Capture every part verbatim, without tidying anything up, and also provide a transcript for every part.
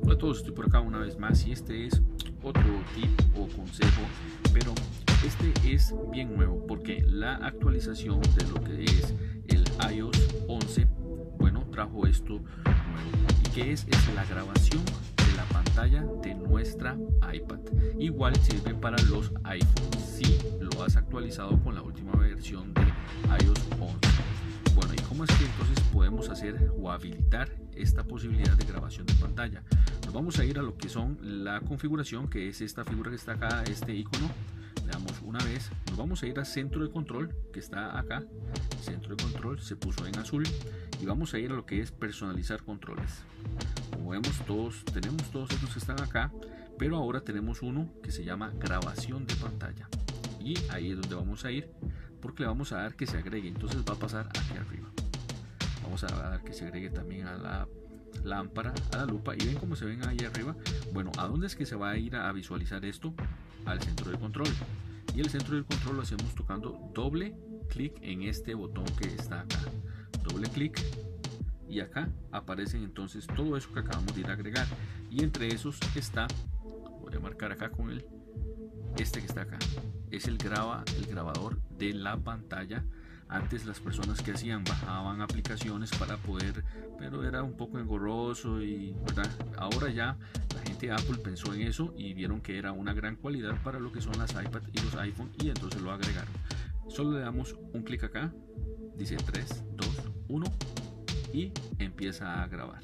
Hola a todos, estoy por acá una vez más y este es otro tip o consejo, pero este es bien nuevo porque la actualización de lo que es el i O S once, bueno, trajo esto nuevo. ¿Y qué es? Es la grabación de la pantalla de nuestra iPad. Igual sirve para los iPhones si lo has actualizado con la última versión de i O S once. Bueno, ¿y cómo es que entonces podemos hacer o habilitar esta posibilidad de grabación de pantalla? Nos vamos a ir a lo que son la configuración, que es esta figura que está acá, este icono. Le damos una vez, nos vamos a ir a centro de control, que está acá. Centro de control se puso en azul y vamos a ir a lo que es personalizar controles. Como vemos, todos tenemos todos estos que están acá, pero ahora tenemos uno que se llama grabación de pantalla y ahí es donde vamos a ir, porque le vamos a dar que se agregue. Entonces va a pasar aquí arriba, vamos a dar que se agregue también a la lámpara, a la lupa, y ven cómo se ven ahí arriba. Bueno, ¿a dónde es que se va a ir a visualizar esto? Al centro de control, y el centro del control lo hacemos tocando doble clic en este botón que está acá, doble clic, y acá aparecen entonces todo eso que acabamos de ir a agregar, y entre esos está, voy a marcar acá con el este que está acá, es el graba el grabador de la pantalla. Antes las personas que hacían bajaban aplicaciones para poder, pero era un poco engorroso y verdad. Ahora ya la gente de Apple pensó en eso y vieron que era una gran cualidad para lo que son las iPad y los iPhone, y entonces lo agregaron. Solo le damos un clic acá, dice tres, dos, uno y empieza a grabar.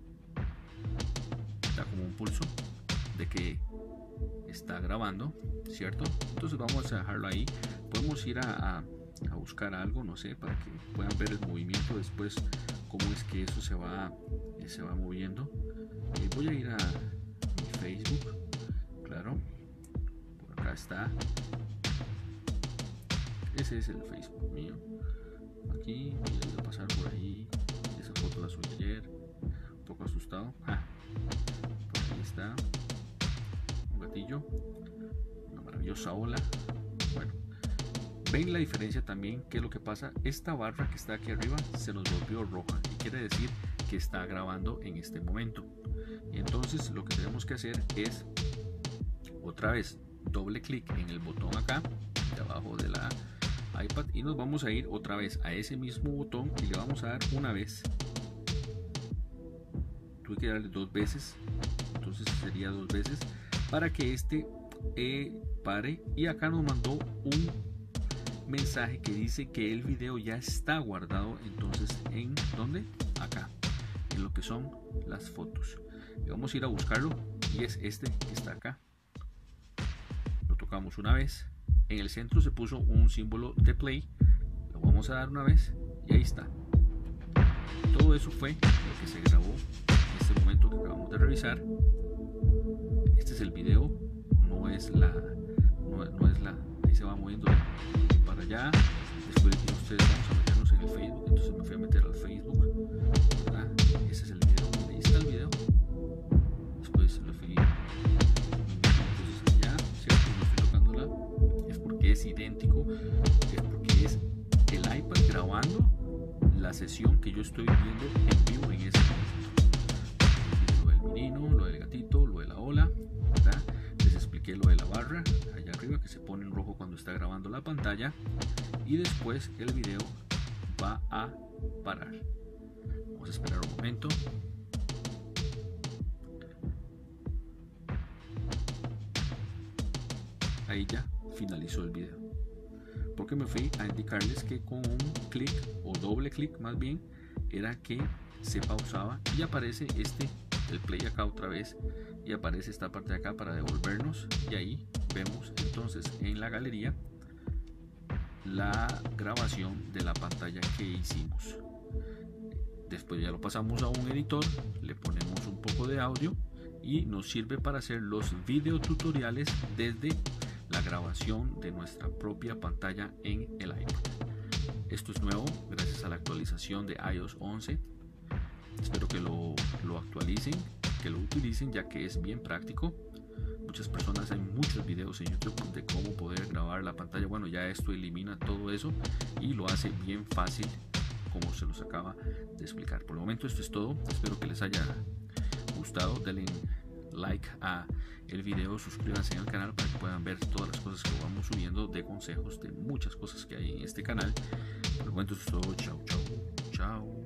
Da como un pulso de que está grabando, ¿cierto? Entonces vamos a dejarlo ahí. Podemos ir a, a a buscar algo, no sé, para que puedan ver el movimiento después, cómo es que eso se va se va moviendo. Eh, voy a ir a mi Facebook, claro, por acá está, ese es el Facebook mío. Aquí voy a pasar por ahí, esa foto la subí ayer, un poco asustado. Ah, por ahí está un gatillo, una maravillosa ola. Bueno, ven la diferencia también. ¿Qué es lo que pasa? Esta barra que está aquí arriba se nos volvió roja y quiere decir que está grabando en este momento. Y entonces lo que tenemos que hacer es otra vez doble clic en el botón acá de abajo de la iPad y nos vamos a ir otra vez a ese mismo botón y le vamos a dar una vez. Tuve que darle dos veces, entonces sería dos veces para que este eh, pare, y acá nos mandó un mensaje que dice que el video ya está guardado. Entonces, ¿en dónde? Acá, en lo que son las fotos. Y vamos a ir a buscarlo y es este que está acá. Lo tocamos una vez, en el centro se puso un símbolo de play, lo vamos a dar una vez y ahí está. Todo eso fue lo que se grabó en este momento que acabamos de revisar. Este es el video, no es la no, no es la ahí se va moviendo para allá. Después de ustedes vamos a meternos en el Facebook, entonces me fui a meter al Facebook, ¿verdad? Ese es el video, ahí está el video. Después lo fui entonces allá, ¿cierto? No estoy tocándola, es porque es idéntico, es porque es el iPad grabando la sesión que yo estoy viendo en vivo en ese momento. Lo del menino, lo del gatito, lo de la ola, ¿verdad? Les expliqué lo de la barra allá arriba que se pone en rojo cuando está grabando la pantalla, y después el video va a parar. Vamos a esperar un momento. Ahí ya finalizó el video, porque me fui a indicarles que con un clic o doble clic más bien era que se pausaba y aparece este el play acá otra vez, y aparece esta parte de acá para devolvernos, y ahí vemos entonces en la galería la grabación de la pantalla que hicimos. Después ya lo pasamos a un editor, le ponemos un poco de audio y nos sirve para hacer los video tutoriales desde la grabación de nuestra propia pantalla en el iPad. Esto es nuevo gracias a la actualización de i O S once. Espero que lo, lo actualicen, que lo utilicen, ya que es bien práctico. Muchas personas, hay muchos videos en YouTube de cómo poder grabar la pantalla. Bueno, ya esto elimina todo eso y lo hace bien fácil, como se los acaba de explicar. Por el momento esto es todo. Espero que les haya gustado, denle like a el video, suscríbanse al canal para que puedan ver todas las cosas que vamos subiendo de consejos, de muchas cosas que hay en este canal. Por el momento es todo. Chao, chao, chao.